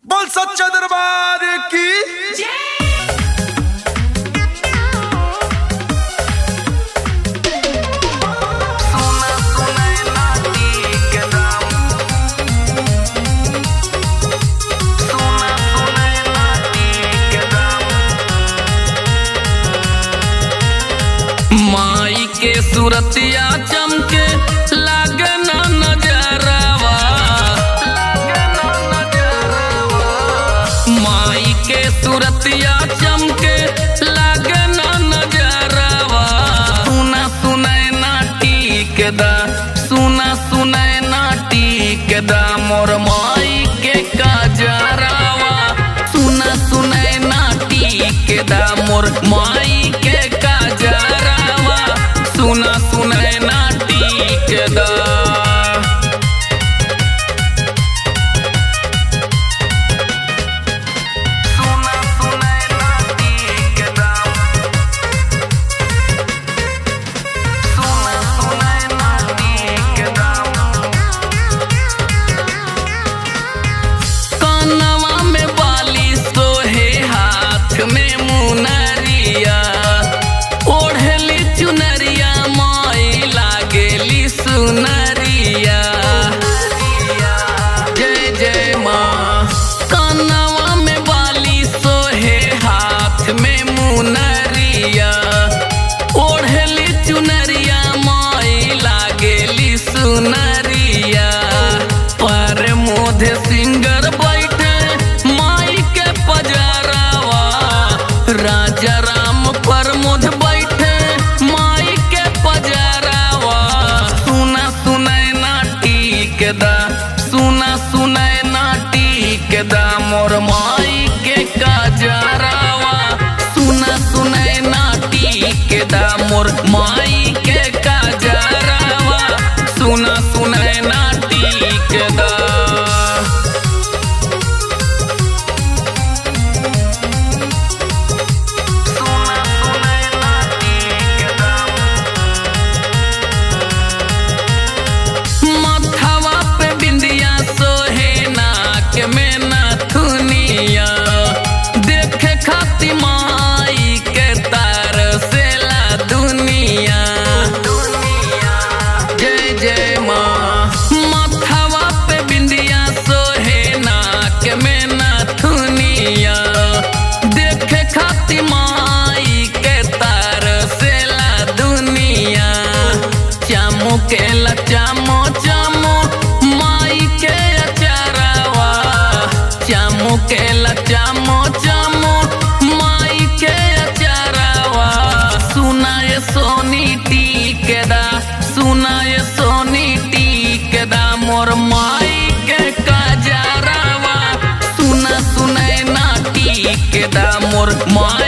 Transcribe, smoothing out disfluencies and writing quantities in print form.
बोल सच्चा दरबार की माई के सूरतिया चमके लागे ना नजरवा, माई के सूरतिया चमके लागे ना नजरवा। सुना सुनै ना टीकदा, सुना सुनै ना टीकदा मोर माई के काजरावा। सुना सुनै ना टीकदा मोर माई के काजरावा। सुना सुनै ना टीकदा। कानवा में बाली सोहे हाथ में मुनरिया, ओढ़ली चुनरिया माई लागेली सुनरिया। जय जय माँ। कानवा में बाली सोहे हाथ में मुनरिया, ओढ़ली चुनरिया माई लागेली सुनरिया। पर मोधे सिंगर बैठे माई के पजरावा, राजा राम पर मुझ बैठे माई के पजरावा। सुना सुनै ना टीकदा, सुना सुनै ना टीकदा मोर माई के काजरावा। सुना सुनै ना टीकदा मोर माई के काजरावा। सुना सुनै ना टीकदा। माथवा पे बिंदिया सोहे नाक में नथुनिया, देखे खाती माई के तार से ला दुनिया। जय जय माँ। माथवा पे बिंदिया सोहे नाक में नथुनिया, देखे खाती माई के तार से ला दुनिया। चामू के ला चामो चामो माई के अचारावा, चामू के ला चामो चामो माई के अचारावा। सुना ये सोनी टीकदा, सुना ये सोनी टीकदा मोर माई के काजरावा। सुना सुनै ना टीकदा मोर माई